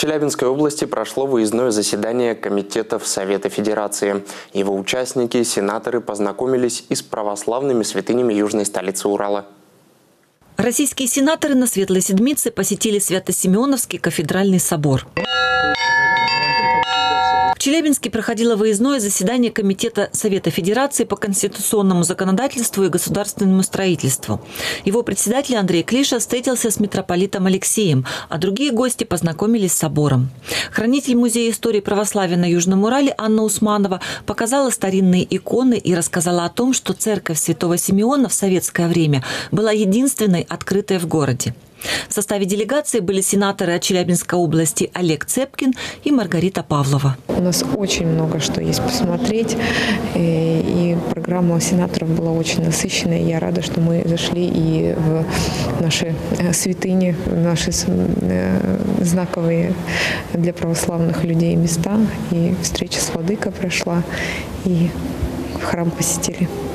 Челябинской области прошло выездное заседание комитетов Совета Федерации. Его участники, сенаторы, познакомились и с православными святынями южной столицы Урала. Российские сенаторы на Светлой Седмице посетили Свято-Симеоновский кафедральный собор. В Челябинске проходило выездное заседание Комитета Совета Федерации по конституционному законодательству и государственному строительству. Его председатель Андрей Клиша встретился с митрополитом Алексеем, а другие гости познакомились с собором. Хранитель Музея истории православия на Южном Урале Анна Усманова показала старинные иконы и рассказала о том, что церковь Святого Симеона в советское время была единственной открытой в городе. В составе делегации были сенаторы от Челябинской области Олег Цепкин и Маргарита Павлова. У нас очень много что есть посмотреть, и программа сенаторов была очень насыщенная. Я рада, что мы зашли и в наши святыни, в наши знаковые для православных людей места. И встреча с владыкой прошла, и храм посетили.